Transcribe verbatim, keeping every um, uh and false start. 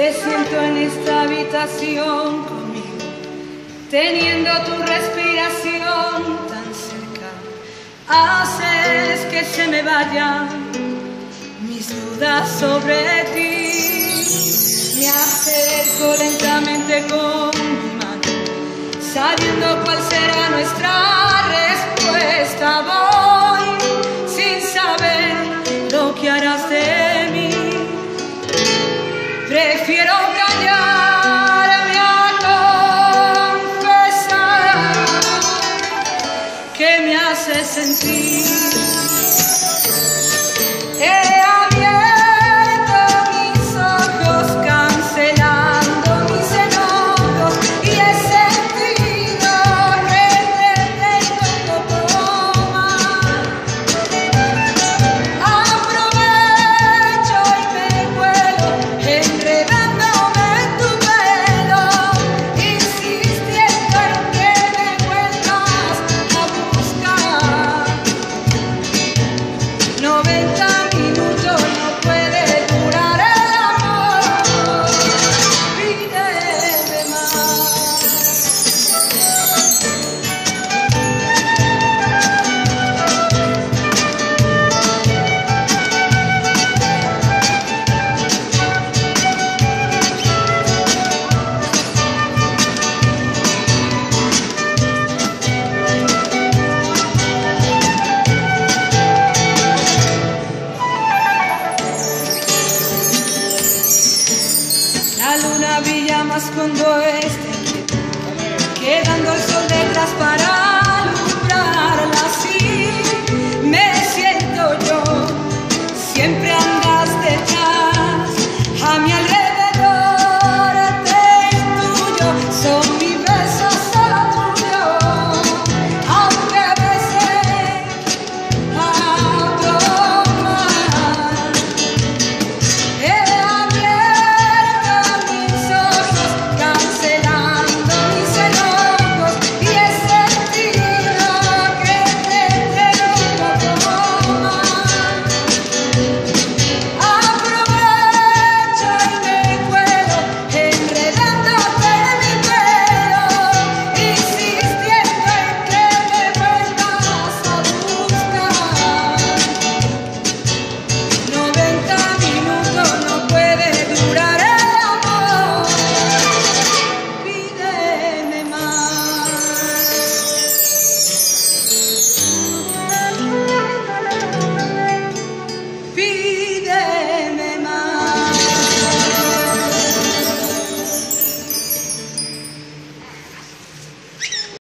Te siento en esta habitación conmigo, teniendo tu respiración tan cerca. Haces que se me vayan mis dudas sobre ti. Me acerco lentamente con mi mano, sabiendo cuál será nuestra respuesta. Voy sin saber lo que harás de mí. Prefiero callarme a confesar que me hace sentir. He abierto mis ojos cancelando mis enojos y he sentido repente un poco más. Aprovecho y me cuelo enredándome en tu pelo, insistiendo en que me vuelvas a buscar. noventa minutos no puede durar el amor, pídeme más. La luna brilla más cuando esté quedando el sol detrás para